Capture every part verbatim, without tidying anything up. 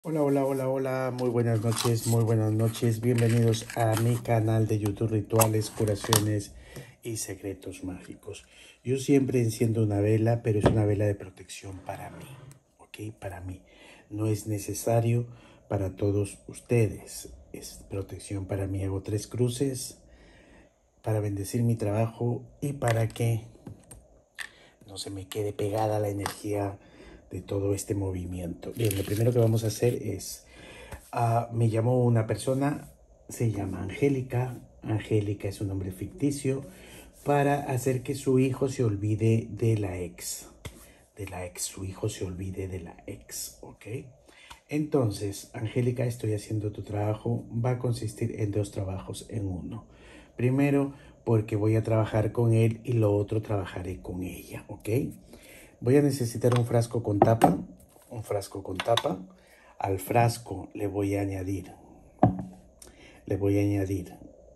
Hola, hola, hola, hola, muy buenas noches, muy buenas noches, bienvenidos a mi canal de YouTube Rituales, Curaciones y Secretos Mágicos. Yo siempre enciendo una vela, pero es una vela de protección para mí, ¿ok? Para mí. No es necesario para todos ustedes, es protección para mí. Hago tres cruces para bendecir mi trabajo y para que no se me quede pegada la energía de todo este movimiento. Bien, lo primero que vamos a hacer es... Uh, me llamó una persona, se llama Angélica. Angélica es un nombre ficticio para hacer que su hijo se olvide de la ex. De la ex, su hijo se olvide de la ex, ¿ok? Entonces, Angélica, estoy haciendo tu trabajo. Va a consistir en dos trabajos en uno. Primero, porque voy a trabajar con él y lo otro trabajaré con ella, ¿ok? Voy a necesitar un frasco con tapa, un frasco con tapa. Al frasco le voy a añadir, le voy a añadir,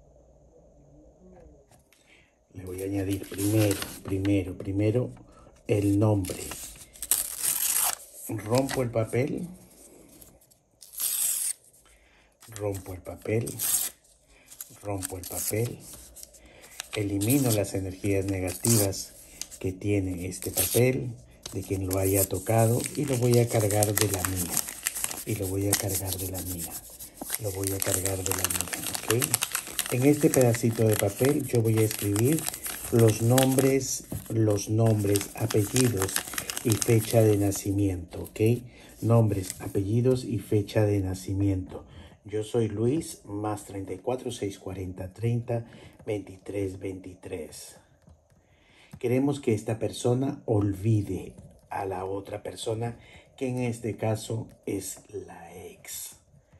le voy a añadir primero, primero, primero el nombre. Rompo el papel, rompo el papel, rompo el papel, elimino las energías negativas que tiene este papel, de quien lo haya tocado, y lo voy a cargar de la mía, y lo voy a cargar de la mía, lo voy a cargar de la mía, ¿ok? En este pedacito de papel yo voy a escribir los nombres, los nombres, apellidos y fecha de nacimiento, ¿ok? Nombres, apellidos y fecha de nacimiento. Yo soy Luis, más treinta y cuatro, seiscientos cuarenta, treinta, veintitrés, veintitrés. Queremos que esta persona olvide a la otra persona, que en este caso es la ex.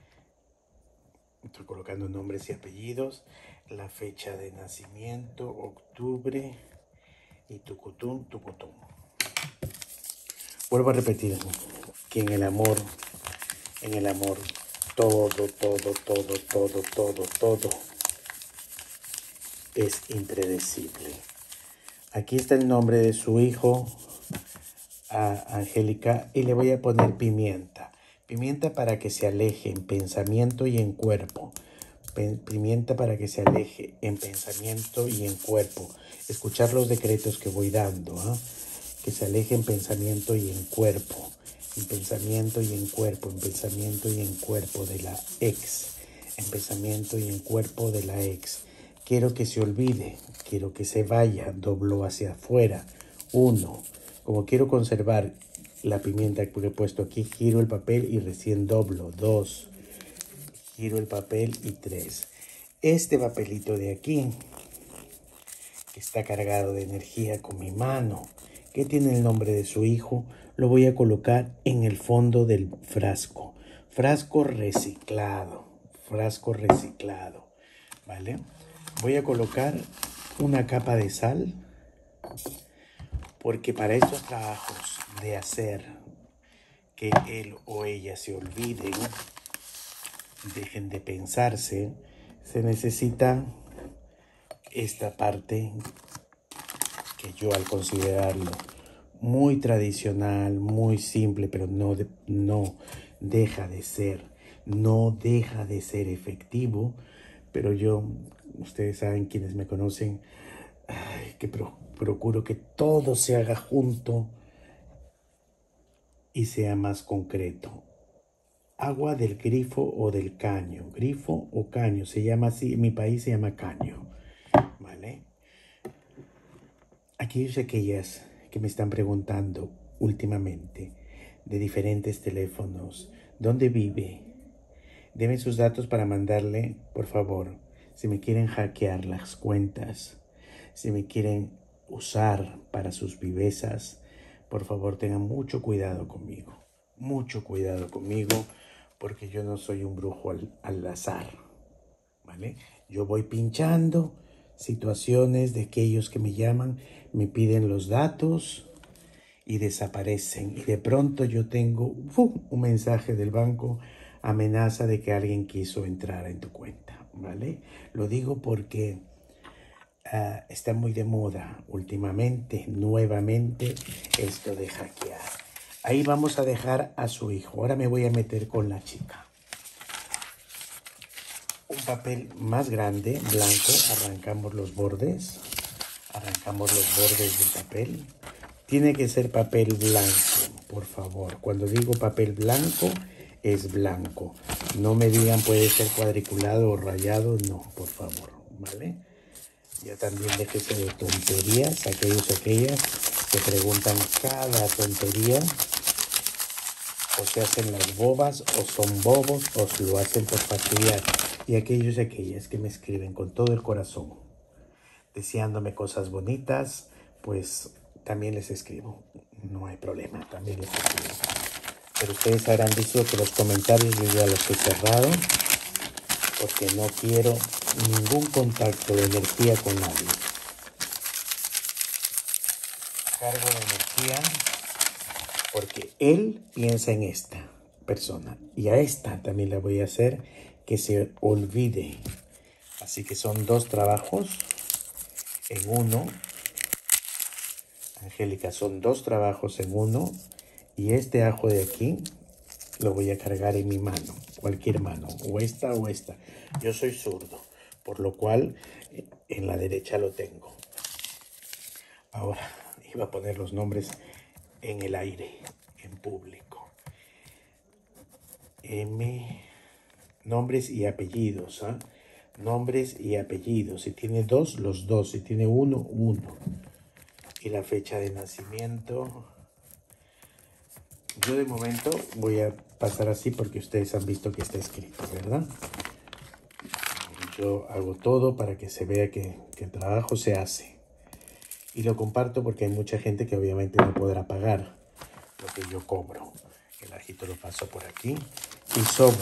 Estoy colocando nombres y apellidos, la fecha de nacimiento, octubre y tucutum, tucutum. Vuelvo a repetir que en el amor, en el amor, todo, todo, todo, todo, todo, todo es impredecible. Aquí está el nombre de su hijo, a Angélica, y le voy a poner pimienta. Pimienta para que se aleje en pensamiento y en cuerpo. Pimienta para que se aleje en pensamiento y en cuerpo. Escuchar los decretos que voy dando, ¿eh? Que se aleje en pensamiento y en cuerpo. En pensamiento y en cuerpo. En pensamiento y en cuerpo de la ex. En pensamiento y en cuerpo de la ex. Quiero que se olvide. Quiero que se vaya. Doblo hacia afuera. Uno. Como quiero conservar la pimienta que he puesto aquí, giro el papel y recién doblo. Dos. Giro el papel y tres. Este papelito de aquí, que está cargado de energía con mi mano, que tiene el nombre de su hijo, lo voy a colocar en el fondo del frasco. Frasco reciclado. Frasco reciclado. ¿Vale? Voy a colocar una capa de sal, porque para estos trabajos de hacer que él o ella se olviden, dejen de pensarse, se necesita esta parte que yo, al considerarlo muy tradicional, muy simple, pero no, de, no deja de ser, no deja de ser efectivo, pero yo, ustedes saben, quienes me conocen, ay, que pro, procuro que todo se haga junto y sea más concreto. Agua del grifo o del caño, grifo o caño, se llama así, en mi país se llama caño, ¿vale? Aquellos y aquellas que me están preguntando últimamente de diferentes teléfonos, ¿dónde vive? Deben sus datos para mandarle, por favor, si me quieren hackear las cuentas, si me quieren usar para sus vivezas, por favor tengan mucho cuidado conmigo, mucho cuidado conmigo, porque yo no soy un brujo al, al azar, ¿vale? Yo voy pinchando situaciones de aquellos que me llaman, me piden los datos y desaparecen. Y de pronto yo tengo ¡fum!, un mensaje del banco, amenaza de que alguien quiso entrar en tu cuenta, ¿vale? Lo digo porque uh, está muy de moda últimamente, nuevamente, esto de hackear. Ahí vamos a dejar a su hijo. Ahora me voy a meter con la chica. Un papel más grande, blanco, arrancamos los bordes. Arrancamos los bordes del papel. Tiene que ser papel blanco, por favor. Cuando digo papel blanco, es blanco. No me digan puede ser cuadriculado o rayado, no, por favor, ¿vale? Ya también déjese de tonterías, aquellos y aquellas que preguntan cada tontería. O se hacen las bobas, o son bobos, o se lo hacen por fastidiar. Y aquellos y aquellas que me escriben con todo el corazón, deseándome cosas bonitas, pues también les escribo. No hay problema, también les escribo. Pero ustedes habrán visto que los comentarios yo ya los he cerrado, porque no quiero ningún contacto de energía con nadie. Cargo de energía porque él piensa en esta persona. Y a esta también la voy a hacer que se olvide. Así que son dos trabajos en uno. Angélica, son dos trabajos en uno. Y este ajo de aquí lo voy a cargar en mi mano. Cualquier mano. O esta o esta. Yo soy zurdo. Por lo cual en la derecha lo tengo. Ahora iba a poner los nombres en el aire, en público. M, nombres y apellidos, ¿eh? Nombres y apellidos. Si tiene dos, los dos. Si tiene uno, uno. Y la fecha de nacimiento. Yo de momento voy a pasar así porque ustedes han visto que está escrito, ¿verdad? Yo hago todo para que se vea que, que el trabajo se hace. Y lo comparto porque hay mucha gente que obviamente no podrá pagar lo que yo cobro. El ajito lo paso por aquí. Y sobra.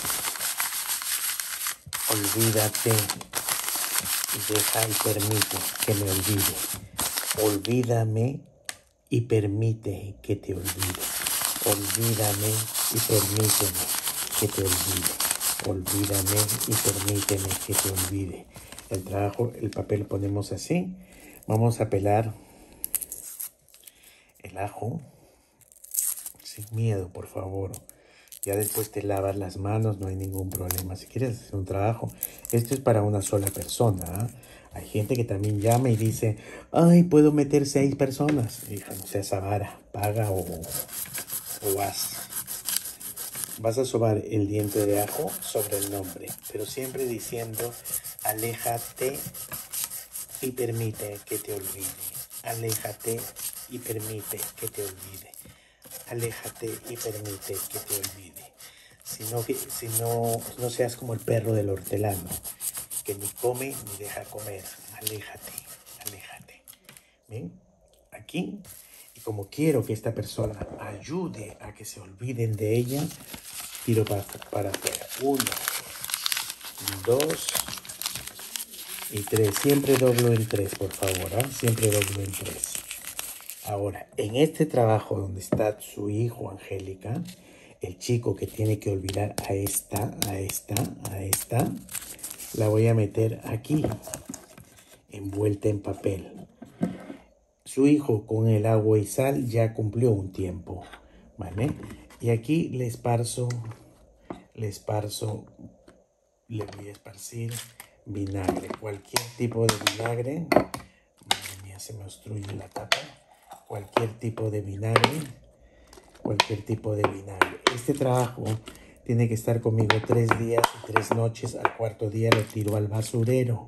Olvídate. Deja y permite que me olvide. Olvídame y permite que te olvide. Olvídame y permíteme que te olvide. Olvídame y permíteme que te olvide. El trabajo, el papel lo ponemos así. Vamos a pelar el ajo sin miedo, por favor. Ya después te lavas las manos, no hay ningún problema. Si quieres hacer un trabajo, esto es para una sola persona, ¿eh? Hay gente que también llama y dice, ay, puedo meter seis personas. Hija, no seas avara, paga o, o haz. Vas a sobar el diente de ajo sobre el nombre, pero siempre diciendo, aléjate y permite que te olvide. Aléjate y permite que te olvide. Aléjate y permite que te olvide. Si no, si no, no seas como el perro del hortelano, que ni come ni deja comer. Aléjate, aléjate. ¿Ven? Aquí. Y como quiero que esta persona ayude a que se olviden de ella, tiro para, para afuera. Uno, dos y tres. Siempre doblo en tres, por favor. ¿eh? Siempre doblo en tres. Ahora, en este trabajo donde está su hijo, Angélica, el chico que tiene que olvidar a esta, a esta, a esta, la voy a meter aquí, envuelta en papel. Su hijo con el agua y sal ya cumplió un tiempo, ¿vale? Y aquí le esparzo, le esparzo, le voy a esparcir vinagre, cualquier tipo de vinagre. Madre mía, se me obstruye la tapa. Cualquier tipo de vinagre, cualquier tipo de vinagre. Este trabajo tiene que estar conmigo tres días y tres noches. Al cuarto día lo tiro al basurero.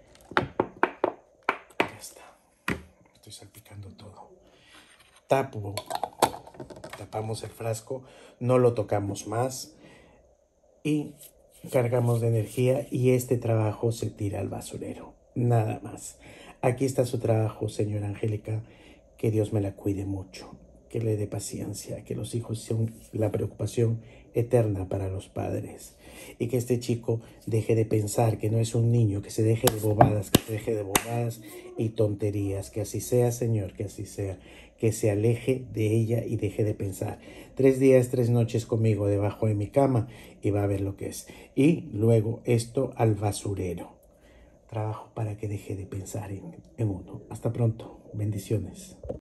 Ya está. Estoy salpicando todo. Tapo. Tapamos el frasco. No lo tocamos más. Y cargamos de energía. Y este trabajo se tira al basurero. Nada más. Aquí está su trabajo, señora Angélica. Que Dios me la cuide mucho, que le dé paciencia, que los hijos sean la preocupación eterna para los padres. Y que este chico deje de pensar que no es un niño, que se deje de bobadas, que se deje de bobadas y tonterías. Que así sea, Señor, que así sea. Que se aleje de ella y deje de pensar. Tres días, tres noches conmigo debajo de mi cama y va a ver lo que es. Y luego esto al basurero. Trabajo para que deje de pensar en, en uno. Hasta pronto. Bendiciones.